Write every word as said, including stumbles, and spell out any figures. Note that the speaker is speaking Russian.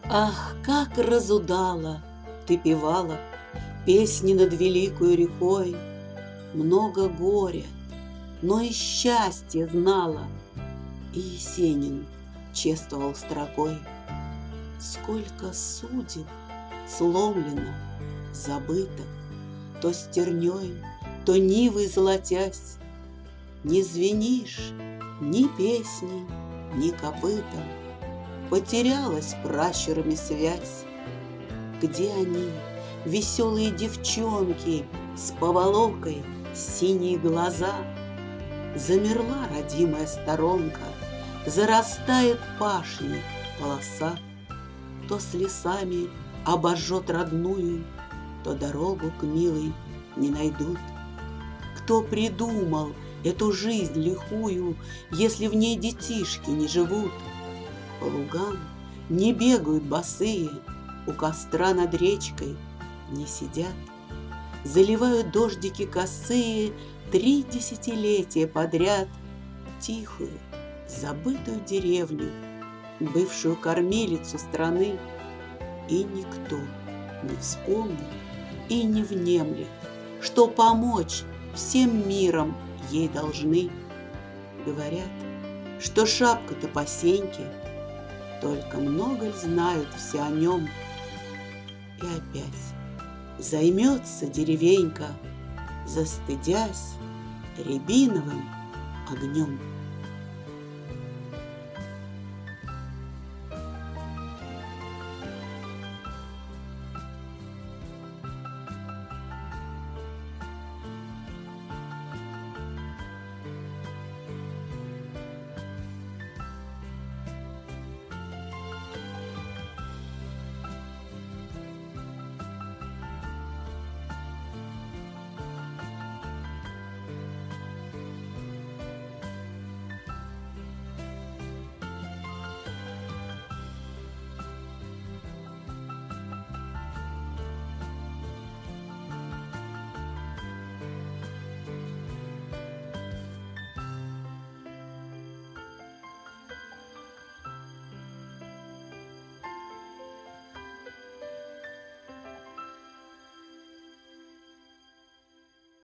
Ах, как разудала ты певала песни над великою рекой, много горя, но и счастье знала, и Есенин чествовал строкой. Сколько судеб сломлено, забыто, то стернёй, то нивой золотясь, не звенишь ни песней, ни копытом, потерялась пращурами связь. Где они, веселые девчонки, с поволокой, синие глаза? Замерла родимая сторонка, зарастает пашней полоса. То с лесами обожжет родную, то дорогу к милой не найдут. Кто придумал эту жизнь лихую, если в ней детишки не живут? По лугам не бегают босые, у костра над речкой не сидят. Заливают дождики косые три десятилетия подряд тихую, забытую деревню, бывшую кормилицу страны. И никто не вспомнит и не внемлет, что помочь всем миром ей должны. Говорят, что шапка-то по сеньке, только много ль знают все о нем. И опять займется деревенька, застыдясь рябиновым огнем.